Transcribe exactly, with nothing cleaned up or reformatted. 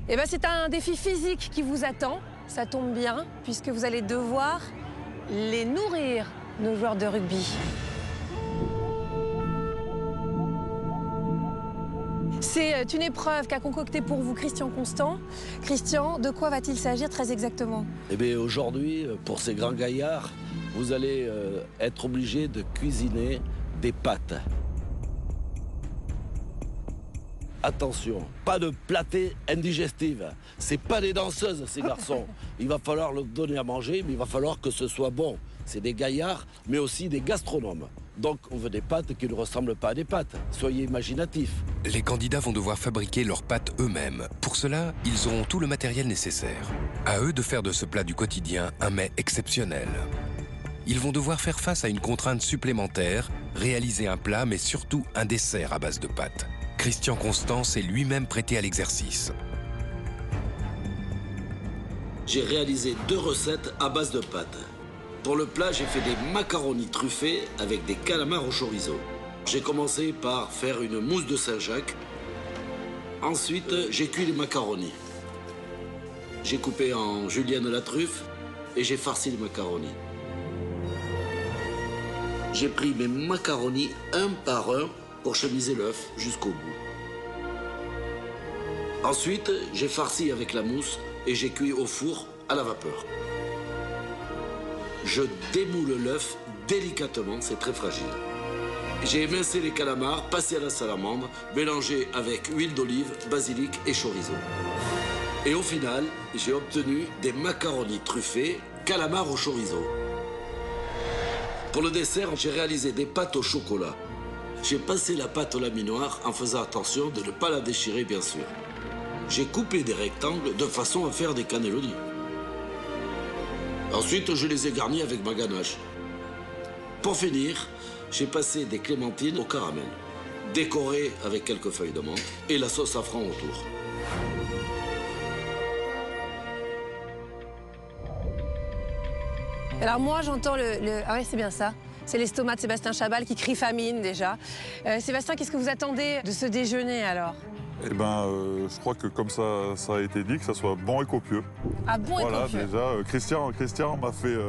Eh ben, c'est un défi physique qui vous attend. Ça tombe bien, puisque vous allez devoir les nourrir, nos joueurs de rugby. C'est une épreuve qu'a concoctée pour vous Christian Constant. Christian, de quoi va-t-il s'agir très exactement? Eh bien, aujourd'hui, pour ces grands gaillards, vous allez euh, être obligé de cuisiner des pâtes. Attention, pas de platée indigestive. C'est pas des danseuses, ces garçons. Il va falloir leur donner à manger, mais il va falloir que ce soit bon. C'est des gaillards, mais aussi des gastronomes. Donc, on veut des pâtes qui ne ressemblent pas à des pâtes. Soyez imaginatifs. Les candidats vont devoir fabriquer leurs pâtes eux-mêmes. Pour cela, ils auront tout le matériel nécessaire. À eux de faire de ce plat du quotidien un mets exceptionnel. Ils vont devoir faire face à une contrainte supplémentaire, réaliser un plat, mais surtout un dessert à base de pâtes. Christian Constant s'est lui-même prêté à l'exercice. J'ai réalisé deux recettes à base de pâtes. Pour le plat, j'ai fait des macaronis truffés avec des calamars au chorizo. J'ai commencé par faire une mousse de Saint-Jacques. Ensuite, j'ai cuit les macaronis. J'ai coupé en julienne la truffe et j'ai farci les macaronis. J'ai pris mes macaronis un par un pour chemiser l'œuf jusqu'au bout. Ensuite, j'ai farci avec la mousse et j'ai cuit au four à la vapeur. Je démoule l'œuf délicatement, c'est très fragile. J'ai émincé les calamars, passé à la salamandre, mélangé avec huile d'olive, basilic et chorizo. Et au final, j'ai obtenu des macaronis truffés, calamars au chorizo. Pour le dessert, j'ai réalisé des pâtes au chocolat. J'ai passé la pâte au laminoir en faisant attention de ne pas la déchirer, bien sûr. J'ai coupé des rectangles de façon à faire des cannellonis. Ensuite, je les ai garnis avec ma ganache. Pour finir, j'ai passé des clémentines au caramel, décorées avec quelques feuilles de menthe et la sauce safran autour. Alors moi, j'entends le, le... Ah ouais, c'est bien ça. C'est l'estomac de Sébastien Chabal qui crie famine déjà. Euh, Sébastien, qu'est-ce que vous attendez de ce déjeuner alors? Eh ben, euh, je crois que comme ça, ça a été dit, que ça soit bon et copieux. Ah, bon et voilà, copieux. déjà, euh, Christian, Christian m'a fait... Euh,